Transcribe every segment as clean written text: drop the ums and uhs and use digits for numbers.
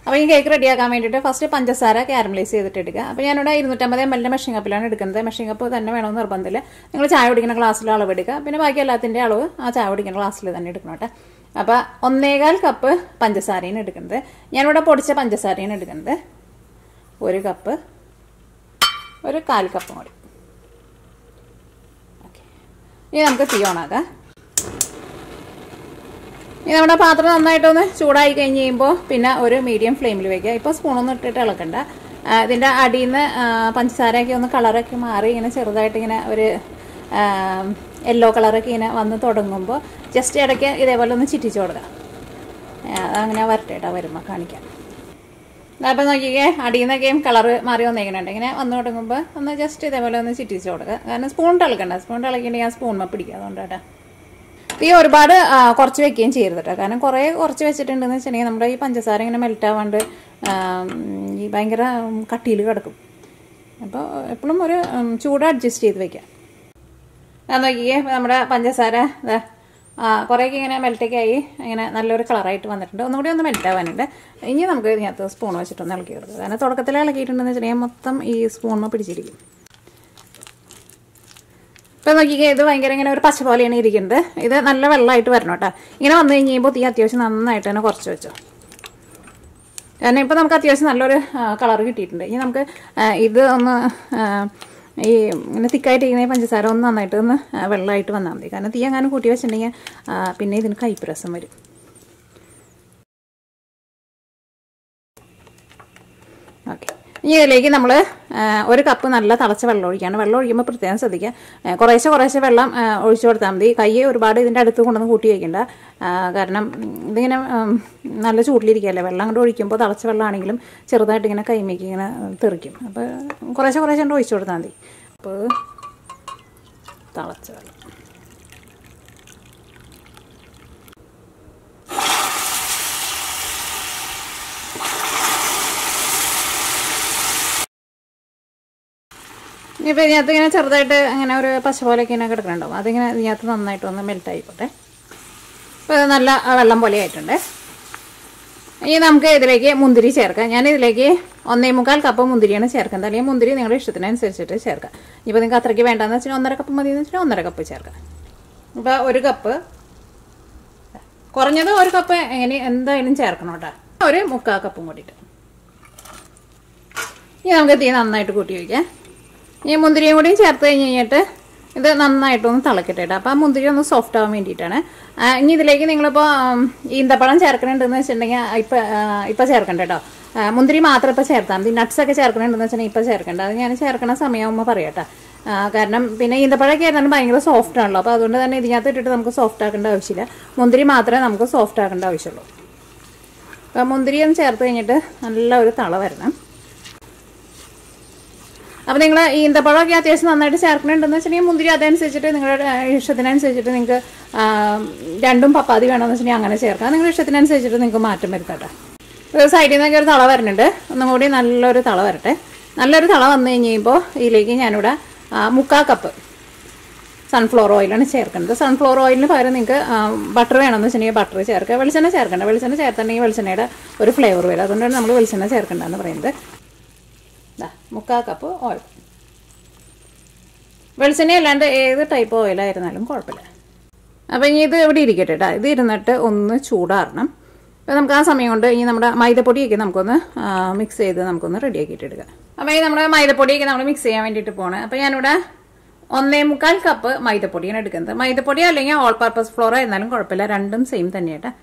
അപ്പോൾ ഈ കേക്ക് റെഡിയാക്കാൻ വേണ്ടിയിട്ട് ഫസ്റ്റ് പഞ്ചസാര കാരമലൈസ് ചെയ്തിട്ട് എടുക്കുക. അപ്പോൾ ഞാനിവിടെ 250 ml മെഷീൻ കപ്പിലാണ് എടുക്കുന്നത്. മെഷീൻ കപ്പ് തന്നെ വേണമെന്ന് നിർബന്ധമില്ല. നിങ്ങൾ ചായ കുടിക്കുന്ന ഗ്ലാസ്സിൽ അളവ് എടുക്കുക. പിന്നെ ബാക്കി എല്ലാത്തിൻ്റെ അളവ് ആ ചായ കുടിക്കുന്ന ഗ്ലാസ്സിൽ തന്നെ എടുക്കണം കേട്ടോ. അപ്പോൾ 1.25 കപ്പ് പഞ്ചസാരയാണ് എടുക്കുന്നത്. ഞാനിവിടെ പൊടിച്ച പഞ്ചസാരയാണ് എടുക്കുന്നത്. 1 കപ്പ്, 1/4 കപ്പും കൂടി. ഓക്കെ, ഇനി നമുക്ക് തീ ഓണാക്കാം. ഇനി നമ്മുടെ പാത്രം നന്നായിട്ടൊന്ന് ചൂടായി കഴിഞ്ഞ് കഴിയുമ്പോൾ പിന്നെ ഒരു മീഡിയം ഫ്ലെയിമിൽ വയ്ക്കുക. ഇപ്പോൾ സ്പൂണൊന്നും ഇട്ടിട്ട് ഇളക്കണ്ട. ഇതിൻ്റെ അടിയിൽ നിന്ന് പഞ്ചസാരയൊക്കെ ഒന്ന് കളറൊക്കെ മാറി ഇങ്ങനെ ചെറുതായിട്ട് ഇങ്ങനെ ഒരു യെല്ലോ കളറൊക്കെ ഇങ്ങനെ വന്ന് തുടങ്ങുമ്പോൾ ജസ്റ്റ് ഇടയ്ക്ക് ഇതേപോലെ ഒന്ന് ചിറ്റിച്ച് കൊടുക്കുക. അതങ്ങനെ വരട്ടേട്ടാ വരുമ്പോൾ കാണിക്കാം. അപ്പോൾ നോക്കിക്കേ, അടിയിൽ നിന്നൊക്കെയും കളറ് മാറി വന്നേക്കുന്നുണ്ട്. ഇങ്ങനെ വന്ന് തുടങ്ങുമ്പോൾ ഒന്ന് ജസ്റ്റ് ഇതേപോലെ ഒന്ന് ചിറ്റിച്ച് കൊടുക്കുക. കാരണം സ്പൂൺ ഇളക്കണ്ട. സ്പൂൺ ഇളക്കിയിട്ടുണ്ടെങ്കിൽ ആ സ്പൂണിൽ പിടിക്കുക. അതുകൊണ്ടാട്ടാ. തീ ഒരുപാട് കുറച്ച് വെക്കുകയും ചെയ്യരുത് കേട്ടോ. കാരണം കുറച്ച് വെച്ചിട്ടുണ്ടെന്ന് വെച്ചിട്ടുണ്ടെങ്കിൽ നമ്മുടെ ഈ പഞ്ചസാര ഇങ്ങനെ മെൽറ്റ് ആവാണ്ട് ഈ ഭയങ്കര കട്ടിയിൽ കിടക്കും. അപ്പോൾ എപ്പോഴും ഒരു ചൂട് അഡ്ജസ്റ്റ് ചെയ്ത് വെക്കാം. അത് നോക്കിയേ, നമ്മുടെ പഞ്ചസാര കുറേയൊക്കെ ഇങ്ങനെ മെൽറ്റൊക്കെ ആയി ഇങ്ങനെ നല്ലൊരു കളറായിട്ട് വന്നിട്ടുണ്ട്. ഒന്നുകൂടി ഒന്ന് മെൽറ്റ് ആവാനുണ്ട്. ഇനി നമുക്ക് ഇതിനകത്ത് സ്പൂൺ വെച്ചിട്ടൊന്ന് ഇളക്കി കൊടുക്കുക. കാരണം തുടക്കത്തിൽ ഇളക്കിയിട്ടുണ്ടെന്ന് വെച്ചിട്ടുണ്ടെങ്കിൽ മൊത്തം ഈ സ്പൂണിന് പിടിച്ചിരിക്കും. ഇപ്പോൾ നോക്കിക്കേ, ഇത് ഭയങ്കര ഇങ്ങനെ ഒരു പച്ച പോലെയാണ് ഇരിക്കുന്നത്. ഇത് നല്ല വെള്ളമായിട്ട് വരണം കേട്ടോ. ഇങ്ങനെ വന്നു കഴിഞ്ഞപ്പോൾ തീ അത്യാവശ്യം നന്നായിട്ട് തന്നെ കുറച്ച് വെച്ചോ. കാരണം ഇപ്പോൾ നമുക്ക് അത്യാവശ്യം നല്ലൊരു കളർ കിട്ടിയിട്ടുണ്ട്. ഇനി നമുക്ക് ഇത് ഒന്ന് ഈ ഇങ്ങനെ തിക്കായിട്ടിരിക്കുന്ന പഞ്ചസാര ഒന്ന് നന്നായിട്ട് ഒന്ന് വെള്ളമായിട്ട് വന്നാൽ മതി. കാരണം തീ അങ്ങനെ കൂട്ടി വെച്ചിട്ടുണ്ടെങ്കിൽ പിന്നെ ഇതിന് കയ്പ്പ് വരും. ഓക്കെ, ഇനി ഇതിലേക്ക് നമ്മൾ 1 കപ്പ് നല്ല തിളച്ച വെള്ളം ഒഴിക്കുകയാണ്. വെള്ളം ഒഴിക്കുമ്പോൾ പ്രത്യേകം ശ്രദ്ധിക്കുക. കുറേശ്ശെ വെള്ളം ഒഴിച്ചു കൊടുത്താൽ മതി. കൈ ഒരുപാട് ഇതിൻ്റെ അടുത്ത് കൊണ്ടൊന്ന് കൂട്ടി വയ്ക്കണ്ട. കാരണം ഇതിങ്ങനെ നല്ല ചൂട്ടിലിരിക്കുകയല്ലേ. വെള്ളം അങ്ങോട്ട് ഒഴിക്കുമ്പോൾ തിളച്ച വെള്ളമാണെങ്കിലും ചെറുതായിട്ട് ഇങ്ങനെ കൈമേക്ക് ഇങ്ങനെ തെറിക്കും. അപ്പോൾ കുറേശ്ശെ കൊണ്ട് ഒഴിച്ചു കൊടുത്താൽ മതി. അപ്പോൾ തിളച്ച വെള്ളം ഇനിയിപ്പോൾ ഇതിനകത്ത് ഇങ്ങനെ ചെറുതായിട്ട് അങ്ങനെ ഒരു പശ പോലെയൊക്കെ ഇങ്ങനെ കിടക്കുന്നുണ്ടാവും. അതിങ്ങനെ ഇതിനകത്ത് നന്നായിട്ട് ഒന്ന് മെൽറ്റ് ആയിക്കോട്ടെ. അപ്പോൾ ഇത് നല്ല വെള്ളം പോലെ ആയിട്ടുണ്ട്. ഇനി നമുക്ക് ഇതിലേക്ക് മുന്തിരി ചേർക്കാം. ഞാനിതിലേക്ക് 1.25 കപ്പ് മുന്തിരിയാണ് ചേർക്കുന്നത്. അല്ലെങ്കിൽ മുന്തിരി നിങ്ങളുടെ ഇഷ്ടത്തിനനുസരിച്ചിട്ട് ചേർക്കാം. ഇപ്പോൾ നിങ്ങൾക്ക് അത്രയ്ക്ക് വേണ്ടെന്ന് വെച്ചാൽ 1.5 കപ്പ് മതി എന്ന് വെച്ചാൽ 1.5 കപ്പ് ചേർക്കാം. ഇപ്പോൾ 1 കപ്പ്, കുറഞ്ഞത് 1 കപ്പ് എന്തായാലും ചേർക്കണം കേട്ടോ. 1/4 കപ്പും കൂടിയിട്ട്. ഇനി നമുക്ക് തീ നന്നായിട്ട് കൂട്ടി വയ്ക്കാം. ഈ മുന്തിരിയും കൂടിയും ചേർത്ത് കഴിഞ്ഞിട്ട് ഇത് നന്നായിട്ടൊന്ന് തിളക്കട്ടെ. അപ്പോൾ ആ മുന്തിരി ഒന്ന് സോഫ്റ്റ് ആവാൻ വേണ്ടിയിട്ടാണ്. ഇനി ഇതിലേക്ക് നിങ്ങളിപ്പോൾ ഈന്തപ്പഴം ചേർക്കണുണ്ടെന്ന് വെച്ചിട്ടുണ്ടെങ്കിൽ ഇപ്പം ചേർക്കണ്ട കേട്ടോ. മുന്തിരി മാത്രം ഇപ്പോൾ ചേർത്താൽ മതി. നട്ട്സൊക്കെ ചേർക്കണുണ്ടെന്ന് വെച്ചിട്ടുണ്ടെങ്കിൽ ഇപ്പം ചേർക്കണ്ട. അത് ഞാൻ ചേർക്കണ സമയമാകുമ്പോൾ പറയാം കേട്ടോ. കാരണം പിന്നെ ഈന്തപ്പഴമൊക്കെ ആയിരുന്നാലും ഭയങ്കര സോഫ്റ്റ് ആണല്ലോ. അപ്പോൾ അതുകൊണ്ട് തന്നെ ഇതിനകത്ത് ഇട്ടിട്ട് നമുക്ക് സോഫ്റ്റ് ആക്കേണ്ട ആവശ്യമില്ല. മുന്തിരി മാത്രമേ നമുക്ക് സോഫ്റ്റ് ആക്കേണ്ട ആവശ്യമുള്ളൂ. അപ്പോൾ മുന്തിരി ഒന്ന് ചേർത്ത് കഴിഞ്ഞിട്ട് നല്ല ഒരു തള വരണം. അപ്പോൾ നിങ്ങൾ ഈന്തപ്പഴമൊക്കെ അത്യാവശ്യം നന്നായിട്ട് ചേർക്കണുണ്ടെന്ന് വെച്ചിട്ടുണ്ടെങ്കിൽ മുന്തിരി അതനുസരിച്ചിട്ട് നിങ്ങളുടെ ഇഷ്ടത്തിനനുസരിച്ചിട്ട് നിങ്ങൾക്ക് 2 പപ്പാതി വേണമെന്ന് വെച്ചിട്ടുണ്ടെങ്കിൽ അങ്ങനെ ചേർക്കാം. നിങ്ങളുടെ ഇഷ്ടത്തിനനുസരിച്ചിട്ട് നിങ്ങൾക്ക് മാറ്റം വരുത്തട്ടെ. ഒരു സൈഡിൽ നിന്നൊക്കെ ഒരു തള വരുന്നുണ്ട്. ഒന്നും കൂടി നല്ലൊരു തള വരട്ടെ. നല്ലൊരു തള വന്നു കഴിയുമ്പോൾ ഇതിലേക്ക് ഞാനിവിടെ 1/4 കപ്പ് സൺഫ്ലവർ ഓയിലാണ് ചേർക്കുന്നത്. സൺഫ്ലവർ ഓയിലിന് പകരം നിങ്ങൾക്ക് ബട്ടർ വേണമെന്ന് വെച്ചിട്ടുണ്ടെങ്കിൽ ബട്ടർ ചേർക്കുക. വെളിച്ചെണ്ണ ചേർക്കേണ്ട. വെളിച്ചെണ്ണ ചേർത്തിട്ടുണ്ടെങ്കിൽ വെളിച്ചെണ്ണയുടെ ഒരു ഫ്ലേവർ വരും. അതുകൊണ്ടാണ് നമ്മൾ വെളിച്ചെണ്ണ ചേർക്കേണ്ടതെന്ന് പറയുന്നത്. 1/4 കപ്പ് ഓയിൽ. വെളിച്ചെണ്ണ അല്ലാണ്ട് ഏത് ടൈപ്പ് ഓയിലായിരുന്നാലും കുഴപ്പമില്ല. അപ്പോൾ ഇനി ഇത് ഇവിടെ ഇരിക്കട്ടെ കേട്ടോ. ഇത് ഇരുന്നിട്ട് ഒന്ന് ചൂടാറണം. അപ്പോൾ നമുക്ക് ആ സമയം കൊണ്ട് ഇനി നമ്മുടെ മൈദപ്പൊടിയൊക്കെ നമുക്കൊന്ന് മിക്സ് ചെയ്ത് നമുക്കൊന്ന് റെഡിയാക്കിയിട്ട് എടുക്കാം. അപ്പോൾ ഈ നമ്മുടെ മൈദപ്പൊടിയൊക്കെ നമ്മൾ മിക്സ് ചെയ്യാൻ വേണ്ടിയിട്ട് പോകണം. അപ്പോൾ ഞാനിവിടെ 1.25 കപ്പ് മൈദപ്പൊടിയാണ് എടുക്കുന്നത്. മൈദപ്പൊടി അല്ലെങ്കിൽ ഓൾ പർപ്പസ് ഫ്ലോർ ആയിരുന്നാലും കുഴപ്പമില്ല. രണ്ടും സെയിം തന്നെയായിട്ട്.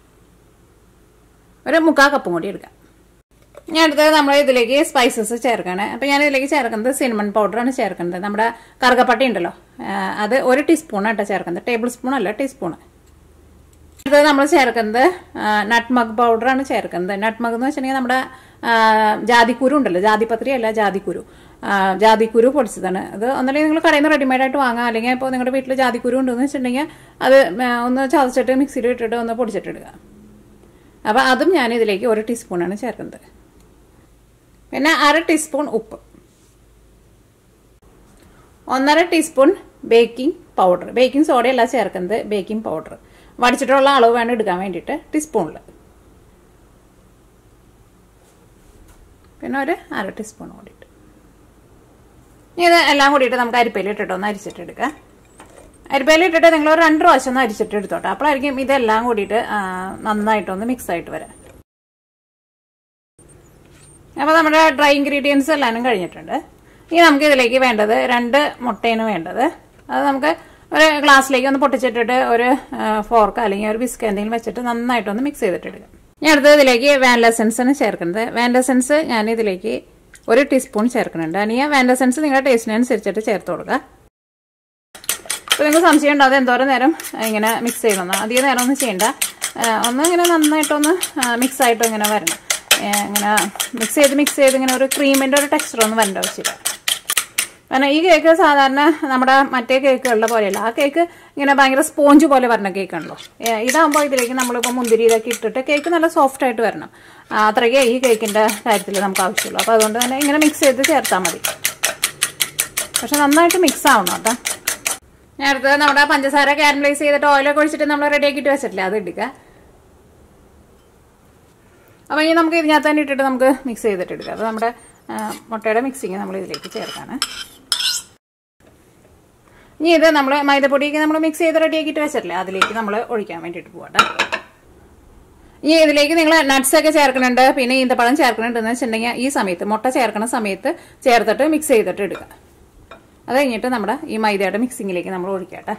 1/4 കപ്പും കൂടി എടുക്കാം. ഞാൻ അടുത്തത് നമ്മൾ ഇതിലേക്ക് സ്പൈസസ് ചേർക്കുകയാണ്. അപ്പോൾ ഞാൻ ഇതിലേക്ക് ചേർക്കുന്നത് സിനമൺ പൗഡറാണ് ചേർക്കുന്നത്. നമ്മുടെ കറുകപ്പട്ട ഉണ്ടല്ലോ, അത് 1 ടീസ്പൂണായിട്ടാണ് ചേർക്കുന്നത്. ടേബിൾ സ്പൂൺ അല്ല, ടീസ്പൂൺ. അടുത്തത് നമ്മൾ ചേർക്കുന്നത് നട്ട്മഗ് പൗഡറാണ് ചേർക്കുന്നത്. നട്ട്മഗ് എന്ന് വെച്ചിട്ടുണ്ടെങ്കിൽ നമ്മുടെ ജാതിക്കുരു ഉണ്ടല്ലോ, ജാതിപത്രി അല്ല, ജാതിക്കുരു പൊടിച്ചതാണ്. അത് ഒന്നല്ലെങ്കിൽ നിങ്ങൾ കടയിൽ നിന്ന് റെഡിമെയ്ഡായിട്ട് വാങ്ങാം. അല്ലെങ്കിൽ ഇപ്പോൾ നിങ്ങളുടെ വീട്ടിൽ ജാതിക്കുരു ഉണ്ടെന്ന് വെച്ചിട്ടുണ്ടെങ്കിൽ അത് ഒന്ന് ചതച്ചിട്ട് മിക്സിയിൽ ഇട്ടിട്ട് ഒന്ന് പൊടിച്ചിട്ടിടുക. അപ്പോൾ അതും ഞാൻ ഇതിലേക്ക് 1 ടീസ്പൂണാണ് ചേർക്കുന്നത്. പിന്നെ 1/2 ടീസ്പൂൺ ഉപ്പ്, 1/2 ടീസ്പൂൺ ബേക്കിംഗ് പൗഡർ. ബേക്കിംഗ് സോഡയല്ല ചേർക്കുന്നത്, ബേക്കിംഗ് പൗഡർ. വടിച്ചിട്ടുള്ള അളവ് വേണം എടുക്കാൻ വേണ്ടിയിട്ട് ടീസ്പൂണിൽ. പിന്നെ ഒരു 1/2 ടീസ്പൂൺ കൂടിയിട്ട്. ഇനി ഇത് എല്ലാം കൂടിയിട്ട് നമുക്ക് അരിപ്പയിലിട്ടിട്ട് ഒന്ന് അരിച്ചിട്ടെടുക്കാം. അരിപ്പയിലിട്ടിട്ട് നിങ്ങൾ ഒരു 2 പ്രാവശ്യം ഒന്ന് അരിച്ചിട്ട് എടുത്തോട്ടെ. അപ്പോഴായിരിക്കും ഇതെല്ലാം കൂടിയിട്ട് നന്നായിട്ടൊന്ന് മിക്സ് ആയിട്ട് വരാം. അപ്പോൾ നമ്മുടെ ഡ്രൈ ഇൻഗ്രീഡിയൻസ് എല്ലാവരും കഴിഞ്ഞിട്ടുണ്ട്. ഇനി നമുക്ക് ഇതിലേക്ക് വേണ്ടത് 2 മുട്ടയാണ് വേണ്ടത്. അത് നമുക്ക് ഒരു ഗ്ലാസ്സിലേക്ക് ഒന്ന് പൊട്ടിച്ചിട്ടിട്ട് ഒരു ഫോർക്ക് അല്ലെങ്കിൽ ഒരു ബിസ്ക് എന്തെങ്കിലും വെച്ചിട്ട് നന്നായിട്ടൊന്ന് മിക്സ് ചെയ്തിട്ടെടുക്കാം. ഞാൻ അടുത്തത് ഇതിലേക്ക് വാനില എസൻസാണ് ചേർക്കുന്നത്. വാനില എസൻസ് ഞാൻ ഇതിലേക്ക് 1 ടീസ്പൂൺ ചേർക്കുന്നുണ്ട്. അല്ലെങ്കിൽ വാനില എസൻസ് നിങ്ങളുടെ ടേസ്റ്റിനനുസരിച്ചിട്ട് ചേർത്ത് കൊടുക്കുക. അപ്പോൾ നിങ്ങൾക്ക് സംശയം ഉണ്ടാവും എന്തോരം നേരം ഇങ്ങനെ മിക്സ് ചെയ്യണമെന്ന്. അധികം നേരം ഒന്നും ചെയ്യണ്ട. ഒന്ന് ഇങ്ങനെ നന്നായിട്ടൊന്ന് മിക്സ് ആയിട്ട് ഇങ്ങനെ വരണം. ഇങ്ങനെ മിക്സ് ചെയ്ത് ഇങ്ങനെ ഒരു ക്രീമിൻ്റെ ഒരു ടെക്സ്ചറൊന്നും വരേണ്ട ആവശ്യമില്ല. കാരണം ഈ കേക്ക് സാധാരണ നമ്മുടെ മറ്റേ കേക്കുകളുടെ പോലെയല്ല. ആ കേക്ക് ഇങ്ങനെ ഭയങ്കര സ്പോഞ്ച് പോലെ വരുന്ന കേക്കാണല്ലോ. ഇതാകുമ്പോൾ ഇതിലേക്ക് നമ്മളിപ്പോൾ മുന്തിരി ഇതൊക്കെ ഇട്ടിട്ട് കേക്ക് നല്ല സോഫ്റ്റ് ആയിട്ട് വരണം. അത്രയ്ക്കേ ഈ കേക്കിൻ്റെ കാര്യത്തിൽ നമുക്ക് ആവശ്യമുള്ളൂ. അപ്പോൾ അതുകൊണ്ട് തന്നെ ഇങ്ങനെ മിക്സ് ചെയ്ത് ചേർത്താൽ മതി. പക്ഷെ നന്നായിട്ട് മിക്സ് ആവണം കേട്ടോ. ഞാൻ അടുത്തത് നമ്മുടെ പഞ്ചസാര കാരമലൈസ് ചെയ്തിട്ട് ഓയിലൊക്കെ ഒഴിച്ചിട്ട് നമ്മൾ റെഡിയാക്കിയിട്ട് വെച്ചിട്ടില്ലേ, അത് എടുക്കുക. അപ്പോൾ ഇനി നമുക്ക് ഇതിനകത്ത് തന്നെ ഇട്ടിട്ട് നമുക്ക് മിക്സ് ചെയ്തിട്ട് എടുക്കാം. അപ്പോൾ നമ്മുടെ മുട്ടയുടെ മിക്സിങ് നമ്മൾ ഇതിലേക്ക് ചേർക്കാണ്. ഇനി ഇത് നമ്മൾ മൈദപ്പൊടിയൊക്കെ നമ്മൾ മിക്സ് ചെയ്ത് റെഡിയാക്കിയിട്ട് വെച്ചിട്ടില്ലേ, അതിലേക്ക് നമ്മൾ ഒഴിക്കാൻ വേണ്ടിയിട്ട് പോകട്ടെ. ഇനി ഇതിലേക്ക് നിങ്ങൾ നട്ട്സൊക്കെ ചേർക്കുന്നുണ്ട്, പിന്നെ ഈന്തപ്പഴം ചേർക്കുന്നുണ്ടെന്ന് വെച്ചിട്ടുണ്ടെങ്കിൽ ഈ സമയത്ത് മുട്ട ചേർക്കുന്ന സമയത്ത് ചേർത്തിട്ട് മിക്സ് ചെയ്തിട്ട് എടുക്കുക. അത് കഴിഞ്ഞിട്ട് നമ്മുടെ ഈ മൈദയുടെ മിക്സിങ്ങിലേക്ക് നമ്മൾ ഒഴിക്കട്ടെ.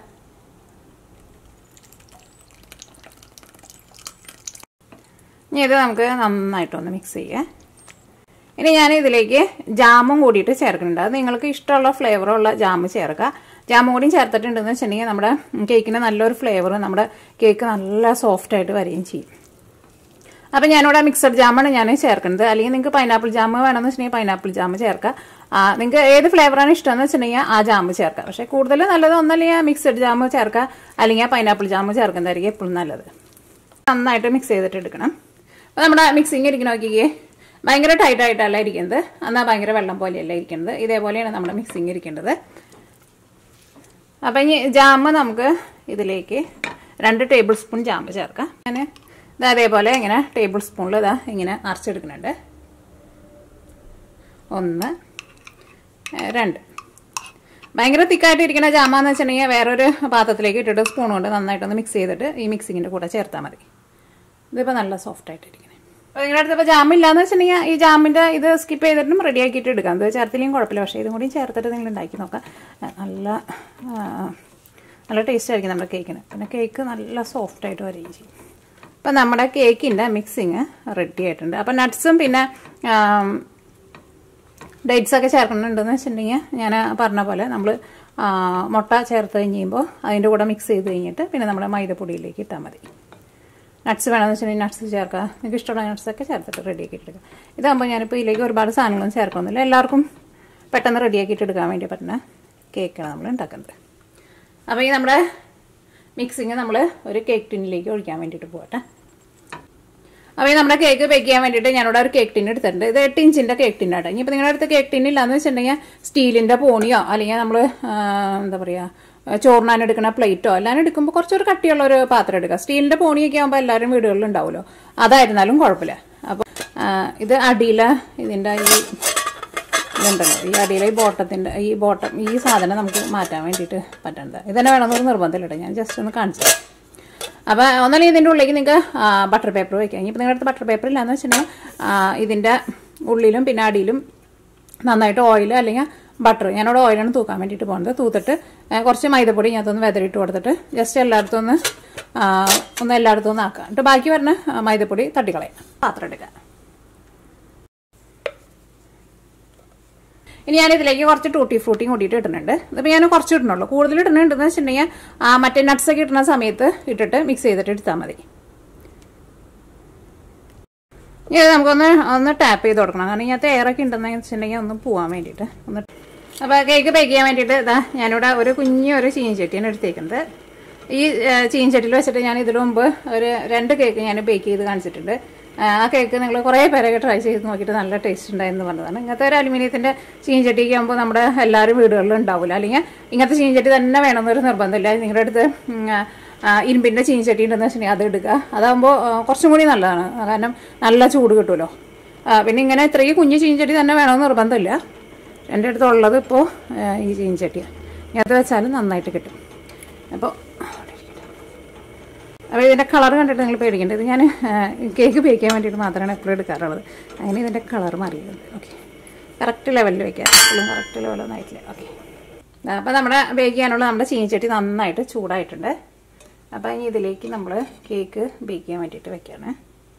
ഇനി ഇത് നമുക്ക് നന്നായിട്ടൊന്ന് മിക്സ് ചെയ്യാം. ഇനി ഞാൻ ഇതിലേക്ക് ജാമും കൂടിയിട്ട് ചേർക്കുന്നുണ്ട്. അത് നിങ്ങൾക്ക് ഇഷ്ടമുള്ള ഫ്ലേവറുള്ള ജാം ചേർക്കുക. ജാമും കൂടിയും ചേർത്തിട്ടുണ്ടെന്ന് വെച്ചിട്ടുണ്ടെങ്കിൽ നമ്മുടെ കേക്കിന് നല്ലൊരു ഫ്ലേവർ, നമ്മുടെ കേക്ക് നല്ല സോഫ്റ്റായിട്ട് വരികയും ചെയ്യും. അപ്പം ഞാനിവിടെ മിക്സഡ് ജാമാണ് ഞാൻ ചേർക്കുന്നത്. അല്ലെങ്കിൽ നിങ്ങൾക്ക് പൈനാപ്പിൾ ജാം വേണമെന്ന് വെച്ചിട്ടുണ്ടെങ്കിൽ പൈനാപ്പിൾ ജാം ചേർക്കുക. നിങ്ങൾക്ക് ഏത് ഫ്ലേവറാണ് ഇഷ്ടമെന്ന് വെച്ചിട്ടുണ്ടെങ്കിൽ ആ ജാം ചേർക്കുക. പക്ഷേ കൂടുതൽ നല്ലത് ഒന്നല്ലെങ്കിൽ മിക്സഡ് ജാം ചേർക്കുക, അല്ലെങ്കിൽ പൈനാപ്പിൾ ജാം ചേർക്കുന്നതായിരിക്കും എപ്പോഴും നല്ലത്. നന്നായിട്ട് മിക്സ് ചെയ്തിട്ട് എടുക്കണം. അപ്പോൾ നമ്മുടെ മിക്സിങ് ഇരിക്കണ നോക്കിക്കേ, ഭയങ്കര ടൈറ്റായിട്ടല്ല ഇരിക്കുന്നത്, എന്നാൽ ഭയങ്കര വെള്ളം പോലെയല്ല ഇരിക്കുന്നത്. ഇതേപോലെയാണ് നമ്മുടെ മിക്സിങ് ഇരിക്കേണ്ടത്. അപ്പം ഇനി ജാം നമുക്ക് ഇതിലേക്ക് 2 ടേബിൾ സ്പൂൺ ജാം ചേർക്കാം. ഞാൻ ഇത് അതേപോലെ ഇങ്ങനെ ടേബിൾ സ്പൂണിൽ ഇതാ ഇങ്ങനെ നിറച്ചെടുക്കുന്നുണ്ട്. 1 2. ഭയങ്കര തിക്കായിട്ട് ഇരിക്കുന്ന ജാമാന്ന് വെച്ചിട്ടുണ്ടെങ്കിൽ വേറൊരു പാത്രത്തിലേക്ക് ഇട്ടിട്ട് സ്പൂൺ കൊണ്ട് നന്നായിട്ടൊന്ന് മിക്സ് ചെയ്തിട്ട് ഈ മിക്സിങ്ങിൻ്റെ കൂടെ ചേർത്താൽ മതി. ഇതിപ്പോൾ നല്ല സോഫ്റ്റായിട്ടിരിക്കുന്നത്. അപ്പോൾ നിങ്ങളുടെ അടുത്ത് ഇപ്പോൾ ജാമില്ലാന്ന് വെച്ചിട്ടുണ്ടെങ്കിൽ ഈ ജാമിൻ്റെ ഇത് സ്കിപ്പ് ചെയ്തിട്ടും റെഡി ആക്കിയിട്ട് എടുക്കാം. ഇത് ചേർത്തില്ലെങ്കിൽ കുഴപ്പമില്ല. പക്ഷേ ഇതും കൂടി ചേർത്തിട്ട് നിങ്ങൾ ഉണ്ടാക്കി നോക്കാം. നല്ല ടേസ്റ്റ് ആയിരിക്കും നമ്മുടെ കേക്കിന്. പിന്നെ കേക്ക് നല്ല സോഫ്റ്റായിട്ട് വരികയും ചെയ്യും. അപ്പം നമ്മുടെ കേക്കിൻ്റെ മിക്സിങ് റെഡി ആയിട്ടുണ്ട്. അപ്പം നട്ട്സും പിന്നെ ഡേറ്റ്സൊക്കെ ചേർക്കുന്നുണ്ടെന്ന് വെച്ചിട്ടുണ്ടെങ്കിൽ ഞാൻ പറഞ്ഞ പോലെ നമ്മൾ മുട്ട ചേർത്ത് കഴിയുമ്പോൾ അതിൻ്റെ കൂടെ മിക്സ് ചെയ്ത് കഴിഞ്ഞിട്ട് പിന്നെ നമ്മുടെ മൈദപ്പൊടിയിലേക്ക് ഇട്ടാൽ മതി. നട്ട്സ് വേണമെന്ന് വെച്ചിട്ടുണ്ടെങ്കിൽ നട്ട്സ് ചേർക്കുക. നിങ്ങൾക്ക് ഇഷ്ടമുള്ള നട്ട്സൊക്കെ ചേർത്തിട്ട് റെഡിയാക്കിയിട്ട് എടുക്കുക. ഇതാകുമ്പോൾ ഞാനിപ്പോൾ ഇതിലേക്ക് ഒരുപാട് സാധനങ്ങളൊന്നും ചേർക്കുന്നില്ല. എല്ലാവർക്കും പെട്ടെന്ന് റെഡിയാക്കിയിട്ട് എടുക്കാൻ വേണ്ടി പറ്റുന്ന കേക്കാണ് നമ്മൾ ഉണ്ടാക്കുന്നത്. അപ്പോൾ ഈ നമ്മുടെ മിക്സിങ് നമ്മൾ ഒരു കേക്ക് ടിന്നിലേക്ക് ഒഴിക്കാൻ വേണ്ടിയിട്ട് പോകട്ടെ. അപ്പോൾ ഈ നമ്മുടെ കേക്ക് ബേക്ക് ചെയ്യാൻ വേണ്ടിയിട്ട് ഞാനിവിടെ ഒരു കേക്ക് ടിൻ എടുത്തിട്ടുണ്ട്. ഇത് 8 ഇഞ്ചിൻ്റെ കേക്ക് ടിന്നാണ്. ഇനിയിപ്പോൾ നിങ്ങളുടെ അടുത്ത് കേക്ക് ടിന്നില്ലാന്ന് വെച്ചിട്ടുണ്ടെങ്കിൽ സ്റ്റീലിൻ്റെ പോണിയോ അല്ലെങ്കിൽ നമ്മൾ എന്താ പറയുക ചോറിനാനെടുക്കുന്ന പ്ലേറ്റോ എല്ലാം എടുക്കുമ്പോൾ കുറച്ചൊരു കട്ടിയുള്ള ഒരു പാത്രം എടുക്കുക. സ്റ്റീലിൻ്റെ പോണിയൊക്കെ ആകുമ്പോൾ എല്ലാവരും വീടുകളിൽ ഉണ്ടാവുമല്ലോ, അതായിരുന്നാലും കുഴപ്പമില്ല. അപ്പോൾ ഇത് അടിയിലെ ഇതിൻ്റെ ഇതുണ്ടല്ലോ, ഈ അടിയിലെ ഈ സാധനം നമുക്ക് മാറ്റാൻ വേണ്ടിയിട്ട് പറ്റേണ്ടത്. ഇതന്നെ വേണമെന്നൊരു നിർബന്ധമില്ല. ഞാൻ ജസ്റ്റ് ഒന്ന് കാണിച്ചു. അപ്പോൾ ഒന്നല്ലെങ്കിൽ ഇതിൻ്റെ ഉള്ളിലേക്ക് നിങ്ങൾക്ക് ബട്ടർ പേപ്പർ വയ്ക്കാം. ഇനിയിപ്പോൾ നിങ്ങളുടെ അടുത്ത് ബട്ടർ പേപ്പർ ഇല്ലാന്ന് വെച്ചിട്ടുണ്ടെങ്കിൽ ഇതിൻ്റെ ഉള്ളിലും പിന്നെ അടിയിലും നന്നായിട്ട് ഓയിൽ അല്ലെങ്കിൽ ബട്ടർ, ഞാനിവിടെ ഓയിലാണ് തൂക്കാൻ വേണ്ടിയിട്ട് പോകുന്നത്. തൂത്തിട്ട് കുറച്ച് മൈദപ്പൊടി ഞാനതൊന്ന് വെതറിയിട്ട് കൊടുത്തിട്ട് ജസ്റ്റ് എല്ലായിടത്തും ഒന്ന് എല്ലായിടത്തും ഒന്ന് ആക്കാം. എന്നിട്ട് ബാക്കി പറഞ്ഞ മൈദപ്പൊടി തട്ടിക്കളയാം. പാത്രം എടുക്കാം. ഇനി ഞാനിതിലേക്ക് കുറച്ച് ടൂട്ടി ഫ്രൂട്ടിയും കൂട്ടിയിട്ട് ഇടുന്നുണ്ട്. ഇതിപ്പോൾ ഞാൻ കുറച്ച് ഇടണുള്ളൂ. കൂടുതൽ ഇടുന്നുണ്ടെന്ന് വെച്ചിട്ടുണ്ടെങ്കിൽ മറ്റേ നട്ട്സൊക്കെ ഇടുന്ന സമയത്ത് ഇട്ടിട്ട് മിക്സ് ചെയ്തിട്ട് എടുത്താൽ മതി. ഇനി നമുക്കൊന്ന് ടാപ്പ് ചെയ്ത് കൊടുക്കണം. കാരണം ഇതിനകത്ത് എയറൊക്കെ ഉണ്ടെന്ന് വെച്ചിട്ടുണ്ടെങ്കിൽ ഒന്ന് പോകാൻ വേണ്ടിയിട്ട് ഒന്ന്. അപ്പോൾ കേക്ക് ബേക്ക് ചെയ്യാൻ വേണ്ടിയിട്ട് ഇതാ ഞാനിവിടെ ഒരു കുഞ്ഞൊരു ചീനച്ചട്ടിയാണ് എടുത്തേക്കുന്നത്. ഈ ചീനച്ചട്ടിയിൽ വെച്ചിട്ട് ഞാൻ ഇതിനു മുമ്പ് ഒരു 2 കേക്ക് ഞാൻ ബേക്ക് ചെയ്ത് കാണിച്ചിട്ടുണ്ട്. ആ കേക്ക് നിങ്ങൾ കുറേ പേരൊക്കെ ട്രൈ ചെയ്ത് നോക്കിയിട്ട് നല്ല ടേസ്റ്റ് ഉണ്ടായെന്ന് പറഞ്ഞതാണ്. ഇങ്ങനത്തെ ഒരു അലുമിനിയത്തിൻ്റെ ചീനച്ചട്ടിക്ക് ആകുമ്പോൾ നമ്മുടെ എല്ലാവരും വീടുകളിലും ഉണ്ടാവില്ല. അല്ലെങ്കിൽ ഇങ്ങനത്തെ ചീനച്ചട്ടി തന്നെ വേണമെന്നൊരു നിർബന്ധമില്ല. നിങ്ങളുടെ അടുത്ത് ഇരുമ്പിൻ്റെ ചീനച്ചട്ടി ഉണ്ടെന്ന് വെച്ചിട്ടുണ്ടെങ്കിൽ അത് എടുക്കുക. അതാകുമ്പോൾ കുറച്ചും കൂടി നല്ലതാണ്. കാരണം നല്ല ചൂട് കിട്ടുമല്ലോ. പിന്നെ ഇങ്ങനെ ഇത്രയും കുഞ്ഞു ചീഞ്ചട്ടി തന്നെ വേണമെന്ന് നിർബന്ധമില്ല. എൻ്റെ അടുത്തുള്ളത് ഇപ്പോൾ ഈ ചീഞ്ചട്ടിയാണ്. അത് വെച്ചാലും നന്നായിട്ട് കിട്ടും. അപ്പോൾ ഇതിൻ്റെ കളർ കണ്ടിട്ട് നിങ്ങൾ പേടിക്കേണ്ടത്. ഇത് ഞാൻ കേക്ക് ബേക്ക് ചെയ്യാൻ വേണ്ടിയിട്ട് മാത്രമാണ് എപ്പോഴും എടുക്കാറുള്ളത്. അങ്ങനെ ഇതിൻ്റെ കളർ മാറിയിട്ടുണ്ട്. ഓക്കെ, കറക്റ്റ് ലെവലിൽ വയ്ക്കാം. എപ്പോഴും കറക്റ്റ് ലെവലൊന്നും ആയിട്ടില്ല. ഓക്കെ, അപ്പോൾ നമ്മുടെ ബേക്ക് ചെയ്യാനുള്ള നമ്മുടെ ചീനിച്ചട്ടി നന്നായിട്ട് ചൂടായിട്ടുണ്ട്. അപ്പോൾ ഇനി ഇതിലേക്ക് നമ്മൾ കേക്ക് ബേക്ക് ചെയ്യാൻ വേണ്ടിയിട്ട് വെക്കുകയാണ്.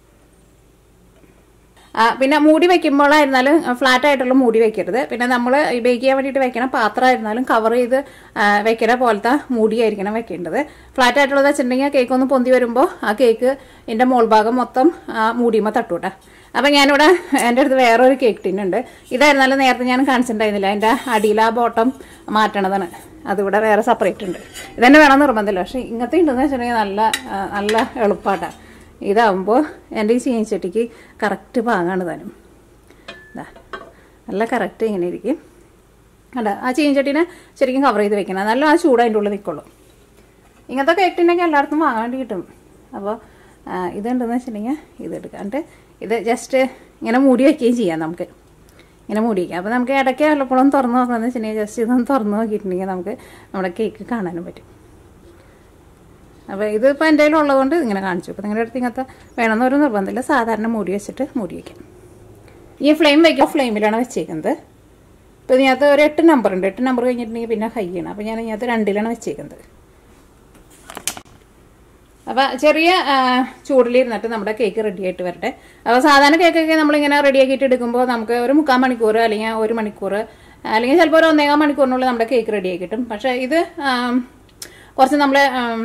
പിന്നെ മൂടി വെക്കുമ്പോഴായിരുന്നാലും ഫ്ലാറ്റ് ആയിട്ടുള്ള മൂടി വെക്കരുത്. പിന്നെ നമ്മൾ ബേക്ക് ചെയ്യാൻ വേണ്ടിയിട്ട് വെക്കണം പാത്രമായിരുന്നാലും കവർ ചെയ്ത് വെക്കണ പോലത്തെ മൂടിയായിരിക്കണം വെക്കേണ്ടത്. ഫ്ലാറ്റ് ആയിട്ടുള്ളത് വെച്ചിട്ടുണ്ടെങ്കിൽ കേക്ക് ഒന്ന് പൊന്തി വരുമ്പോൾ ആ കേക്ക് എൻ്റെ മോൾ ഭാഗം മൊത്തം മൂടിയുമ്പോൾ തട്ടൂട്ടെ. അപ്പം ഞാനിവിടെ എൻ്റെ അടുത്ത് വേറൊരു കേക്ക് ടിന്നുണ്ട്. ഇതായിരുന്നാലും നേരത്തെ ഞാൻ കാണിച്ചിട്ടുണ്ടായിരുന്നില്ല. എൻ്റെ അടിയിൽ ആ ബോട്ടം മാറ്റണതാണ്. അതിവിടെ വേറെ സെപ്പറേറ്റ് ഉണ്ട്. ഇതന്നെ വേണം നിർബന്ധമില്ല. പക്ഷേ ഇങ്ങനത്തെ ഉണ്ടെന്ന് വെച്ചിട്ടുണ്ടെങ്കിൽ നല്ല എളുപ്പമായിട്ടാണ്. ഇതാവുമ്പോൾ എൻ്റെ ഈ ചീനിച്ചട്ടിക്ക് കറക്റ്റ് പാങ്ങാണ് താനും. ഇതാ നല്ല കറക്റ്റ് ഇങ്ങനെ ഇരിക്കും. കണ്ട ആ ചീനിച്ചട്ടീനെ ശരിക്കും കവർ ചെയ്ത് വെക്കണം. നല്ല ആ ചൂട് അതിൻ്റെ ഉള്ളിൽ നിൽക്കുള്ളൂ. ഇങ്ങനത്തെ കേക്കിട്ടുണ്ടെങ്കിൽ എല്ലായിടത്തും വാങ്ങാൻ വേണ്ടി കിട്ടും. അപ്പോൾ ഇതുണ്ടെന്ന് വെച്ചിട്ടുണ്ടെങ്കിൽ ഇതെടുക്കാം. എന്നിട്ട് ഇത് ജസ്റ്റ് ഇങ്ങനെ മൂടി വയ്ക്കുകയും ചെയ്യാം. നമുക്ക് ഇങ്ങനെ മൂടി വയ്ക്കാം. അപ്പോൾ നമുക്ക് ഇടയ്ക്ക് വല്ലപ്പോഴും തുറന്ന് നോക്കണമെന്ന് വെച്ചിട്ടുണ്ടെങ്കിൽ ജസ്റ്റ് ഇതൊന്ന് തുറന്ന് നോക്കിയിട്ടുണ്ടെങ്കിൽ നമുക്ക് നമ്മുടെ കേക്ക് കാണാനും പറ്റും. അപ്പോൾ ഇതിപ്പോൾ എൻ്റെ കയ്യിൽ ഉള്ളതുകൊണ്ട് ഇങ്ങനെ കാണിച്ചു. അപ്പോൾ നിങ്ങളുടെ അടുത്ത് ഇങ്ങനത്തെ വേണമെന്ന് ഒരു നിർബന്ധമില്ല. സാധാരണ മൂടി വെച്ചിട്ട് മൂടി വയ്ക്കാം. ഈ ഫ്ലെയിം വയ്ക്കുക ഫ്ലെയിമിലാണ് വെച്ചേക്കുന്നത്. ഇപ്പോൾ ഇതിനകത്ത് ഒരു 8 നമ്പർ ഉണ്ട്. 8 നമ്പർ കഴിഞ്ഞിട്ടുണ്ടെങ്കിൽ പിന്നെ ഹൈ ആണ്. അപ്പോൾ ഞാൻ ഇതിനകത്ത് 2ലാണ് വെച്ചേക്കുന്നത്. അപ്പോൾ ചെറിയ ചൂടിലിരുന്നിട്ട് നമ്മുടെ കേക്ക് റെഡി ആയിട്ട് വരട്ടെ. അപ്പോൾ സാധാരണ കേക്കൊക്കെ നമ്മളിങ്ങനെ റെഡിയാക്കിയിട്ട് എടുക്കുമ്പോൾ നമുക്ക് ഒരു 3/4 മണിക്കൂർ അല്ലെങ്കിൽ 1 മണിക്കൂർ അല്ലെങ്കിൽ ചിലപ്പോൾ ഒരു 1.25 മണിക്കൂറിനുള്ളിൽ നമ്മുടെ കേക്ക് റെഡിയാക്കി കിട്ടും. പക്ഷേ ഇത് കുറച്ച് നമ്മൾ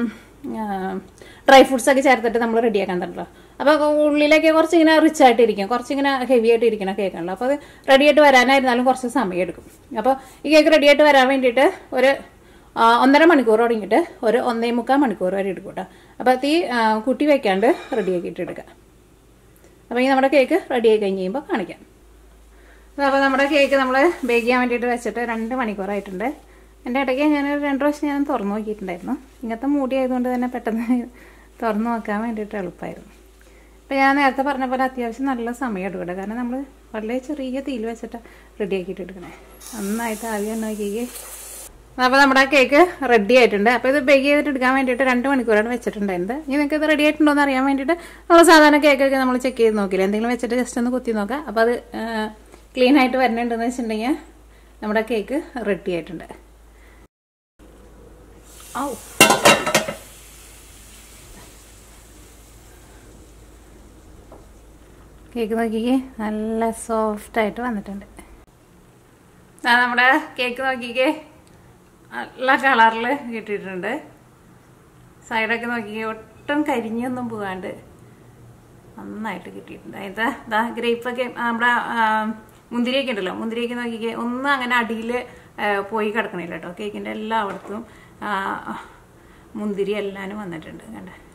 ഡ്രൈ ഫ്രൂട്ട്സ് ഒക്കെ ചേർത്തിട്ട് നമ്മൾ റെഡിയാക്കാൻ തന്നല്ലോ. അപ്പോൾ ഉള്ളിലേക്ക് കുറച്ചിങ്ങനെ റിച്ച് ആയിട്ടിരിക്കും, കുറച്ചിങ്ങനെ ഹെവി ആയിട്ട് ഇരിക്കുന്ന കേക്കാണല്ലോ. അപ്പോൾ അത് റെഡി ആയിട്ട് വരാനായിരുന്നാലും കുറച്ച് സമയം എടുക്കും. അപ്പോൾ ഈ കേക്ക് റെഡി ആയിട്ട് വരാൻ വേണ്ടിയിട്ട് ഒരു 1.5 മണിക്കൂർ തുടങ്ങിയിട്ട് ഒരു 1.25 മണിക്കൂർ വരെ എടുക്കും കേട്ടോ. അപ്പോൾ തീ കുട്ടി വയ്ക്കാണ്ട് റെഡിയാക്കിയിട്ട് എടുക്കാം. അപ്പോൾ ഈ നമ്മുടെ കേക്ക് റെഡിയായി കഴിഞ്ഞ് കഴിയുമ്പോൾ കാണിക്കാം. അപ്പോൾ നമ്മുടെ കേക്ക് നമ്മൾ ബേക്ക് ചെയ്യാൻ വേണ്ടിയിട്ട് വെച്ചിട്ട് 2 മണിക്കൂറായിട്ടുണ്ട്. എൻ്റെ ഇടയ്ക്ക് ഞാൻ 2 പ്രാവശ്യം ഞാൻ തുറന്നു നോക്കിയിട്ടുണ്ടായിരുന്നു. ഇങ്ങനത്തെ മൂടി ആയതുകൊണ്ട് തന്നെ പെട്ടെന്ന് തുറന്നു നോക്കാൻ വേണ്ടിയിട്ട് എളുപ്പമായിരുന്നു. അപ്പോൾ ഞാൻ നേരത്തെ പറഞ്ഞ പോലെ അത്യാവശ്യം നല്ല സമയം എടുക്കട്ടെ. കാരണം നമ്മൾ വളരെ ചെറിയ തീയിൽ വെച്ചിട്ട് റെഡിയാക്കിയിട്ട് എടുക്കണേ. നന്നായിട്ട് ആദ്യം നോക്കിക്കേ. അപ്പോൾ നമ്മുടെ കേക്ക് റെഡി ആയിട്ടുണ്ട്. അപ്പോൾ ഇത് ബേക്ക് ചെയ്തിട്ട് എടുക്കാൻ വേണ്ടിയിട്ട് 2 മണിക്കൂറാണ് വെച്ചിട്ടുണ്ടായിരുന്നത്. ഇനി നിങ്ങൾക്ക് ഇത് റെഡി ആയിട്ടുണ്ടോ എന്ന് അറിയാൻ വേണ്ടിയിട്ട് നമ്മൾ സാധാരണ കേക്കൊക്കെ നമ്മൾ ചെക്ക് ചെയ്ത് നോക്കില്ല. എന്തെങ്കിലും വെച്ചിട്ട് ജസ്റ്റ് ഒന്ന് കുത്തി നോക്കാം. അപ്പോൾ അത് ക്ലീൻ ആയിട്ട് വരുന്നുണ്ടെന്ന് വെച്ചിട്ടുണ്ടെങ്കിൽ നമ്മുടെ കേക്ക് റെഡി ആയിട്ടുണ്ട്. കേക്ക് നോക്കിക്കേ, നല്ല സോഫ്റ്റായിട്ട് വന്നിട്ടുണ്ട്. നമ്മുടെ കേക്ക് നോക്കിക്കേ, നല്ല കളറിൽ കിട്ടിയിട്ടുണ്ട്. സൈഡൊക്കെ നോക്കിക്കേ, ഒട്ടും കരിഞ്ഞൊന്നും പോകാണ്ട് നന്നായിട്ട് കിട്ടിയിട്ടുണ്ട്. ഇതാ ഗ്രേപ്പൊക്കെ നമ്മുടെ മുന്തിരിയൊക്കെ ഉണ്ടല്ലോ, മുന്തിരിയൊക്കെ നോക്കിക്കേ, ഒന്നും അങ്ങനെ അടിയിൽ പോയി കിടക്കണില്ല കേട്ടോ. കേക്കിൻ്റെ എല്ലായിടത്തും മുന്തിരി എല്ലാനും വന്നിട്ടുണ്ട് കണ്ടേ.